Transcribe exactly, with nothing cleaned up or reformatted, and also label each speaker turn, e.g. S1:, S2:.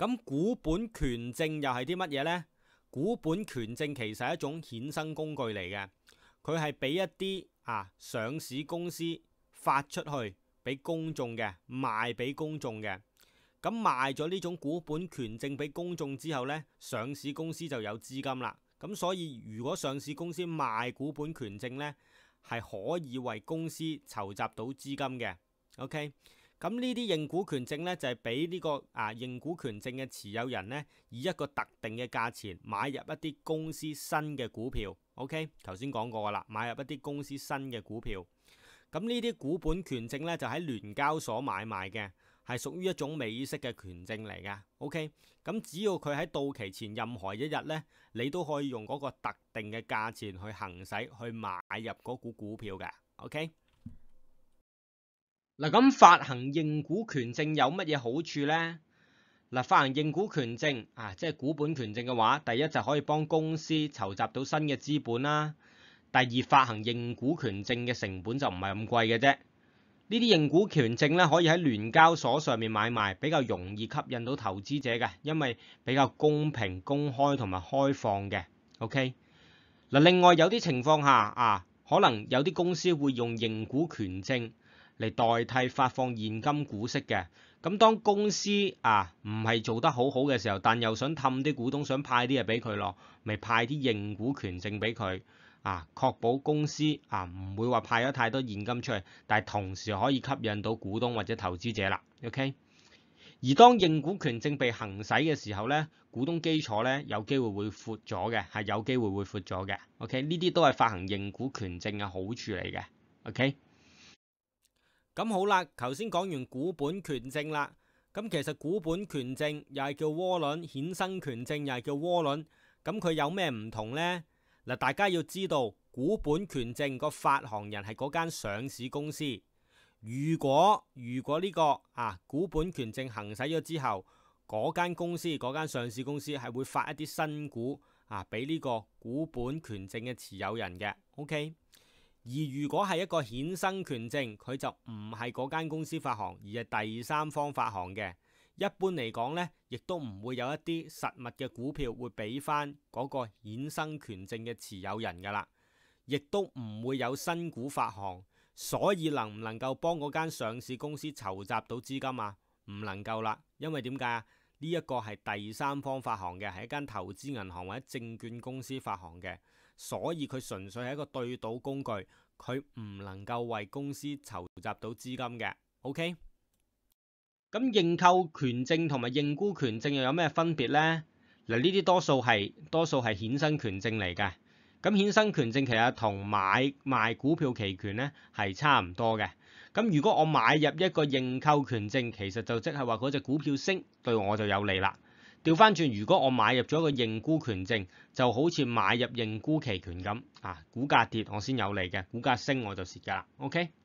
S1: 咁股本權證又係啲乜嘢呢？股本權證其實係一種衍生工具嚟嘅，佢係俾一啲啊上市公司發出去俾公眾嘅，賣俾公眾嘅。咁賣咗呢種股本權證俾公眾之後呢，上市公司就有資金啦。咁所以如果上市公司賣股本權證呢，係可以為公司籌集到資金嘅。OK， 咁呢啲認股權證呢，就係俾呢個啊認股權證嘅持有人呢，以一個特定嘅價錢買入一啲公司新嘅股票。OK， 頭先講過噶啦，買入一啲公司新嘅股票。咁呢啲股本權證呢，就喺聯交所買賣嘅，係屬於一種美式嘅權證嚟嘅。OK， 咁只要佢喺到期前任何一日呢，你都可以用嗰個特定嘅價錢去行使去買入嗰股股票嘅。OK， 嗱，咁發行認股權證有乜嘢好處呢？嗱，發行認股權證啊，即係股本權證嘅話，第一就可以幫公司籌集到新嘅資本啦。第二，發行認股權證嘅成本就唔係咁貴嘅啫。呢啲認股權證咧，可以喺聯交所上面買賣，比較容易吸引到投資者嘅，因為比較公平、公開同埋開放嘅。OK， 嗱，另外有啲情況下啊，可能有啲公司會用認股權證嚟代替發放現金股息嘅。咁當公司啊唔係做得好好嘅時候，但又想氹啲股東，想派啲嘢俾佢咯，咪派啲認股權證俾佢。啊，確保公司啊唔會話派咗太多現金出去，但係同時可以吸引到股東或者投資者啦。OK， 而當認股權證被行使嘅時候咧，股東基礎咧有機會會闊咗嘅，係有機會會闊咗嘅。OK， 呢啲都係發行認股權證嘅好處嚟嘅。OK， 咁好啦，頭先講完股本權證啦，咁其實股本權證又係叫窩輪，衍生權證又係叫窩輪，咁佢有咩唔同呢？嗱，大家要知道股本權證個發行人係嗰間上市公司。如果如果呢個啊股本權證行使咗之後，嗰間公司嗰間上市公司係會發一啲新股啊俾呢個股本權證嘅持有人嘅。OK， 而如果係一個衍生權證，佢就唔係嗰間公司發行，而係第三方發行嘅。一般嚟講呢，亦都唔會有一啲實物嘅股票會俾翻嗰個衍生權證嘅持有人噶啦，亦都唔會有新股發行，所以能唔能夠幫嗰間上市公司籌集到資金啊？唔能夠啦，因為點解啊？呢一個係第三方發行嘅，係一間投資銀行或者證券公司發行嘅，所以佢純粹係一個對賭工具，佢唔能夠為公司籌集到資金嘅。OK。咁認購權證同埋認沽權證又有咩分別呢？嗱，呢啲多數係多數係衍生權證嚟嘅。咁衍生權證其實同買賣股票期權咧係差唔多嘅。咁如果我買入一個認購權證，其實就即係話嗰隻股票升對我就有利啦。調翻轉，如果我買入咗一個認沽權證，就好似買入認沽期權咁啊，股價跌我先有利嘅，股價升我就蝕噶啦。OK。